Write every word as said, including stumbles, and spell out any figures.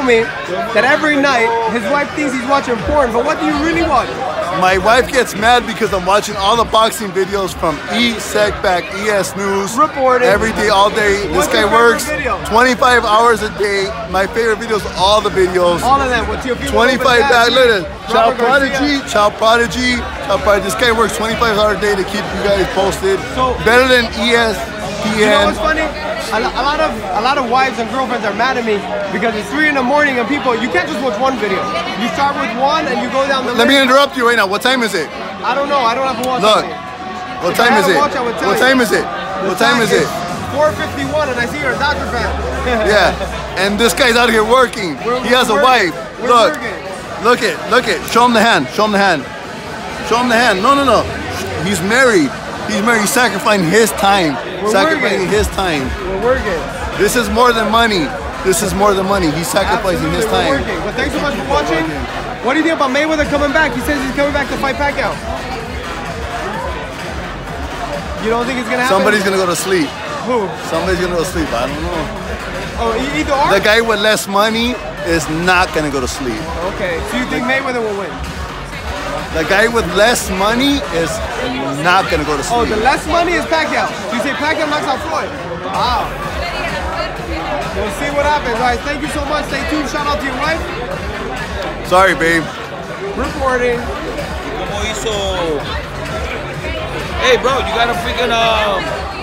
me that every night his wife thinks he's watching porn, but what do you really watch? My wife gets mad because I'm watching all the boxing videos from EsNews, EsNews, Reporting. every day, all day. What's this guy your favorite works video? twenty-five hours a day. My favorite videos, all the videos. All of them. What's your favorite? twenty-five back, look at it. Child Robert Prodigy, Garcia. Child Prodigy, Child Prodigy. This guy works twenty-five hours a day to keep you guys posted. So- better than E S P N. You know what's funny? A, lo- a lot of a lot of wives and girlfriends are mad at me because it's three in the morning and people, you can't just watch one video. You start with one and you go down the Let list. me interrupt you right now. What time is it? I don't know. I don't have a watch. Look. on me. What If I time had is a it? watch, I would tell What you. time is it? The What time fact is it? four fifty-one and I see you're a Dodger fan. Yeah. And this guy's out here working. We're- He has a we're wife. working. We're Look. working. Look it. Look it. Show him the hand. Show him the hand. Show him the hand. No, no, no. He's married. He's married. He's sacrificing his time. We're sacrificing working. his time. We're working. This is more than money. This is more than money. He's sacrificing Absolutely, his we're time. working. Well, thanks so much for watching. What do you think about Mayweather coming back? He says he's coming back to fight Pacquiao. You don't think it's gonna happen? Somebody's gonna go to sleep. Who? Somebody's gonna go to sleep. I don't know. Oh, e- either or? The guy with less money is not gonna go to sleep. Okay, so you think Mayweather will win? The guy with less money is not gonna go to Oh, sleep. the less money is Pacquiao. So you say Pacquiao knocks out Floyd? Wow. We'll see what happens. All right, thank you so much. Stay tuned. Shout out to your wife. Sorry, babe. Reporting. Como hizo. Hey, bro, you gotta freaking um.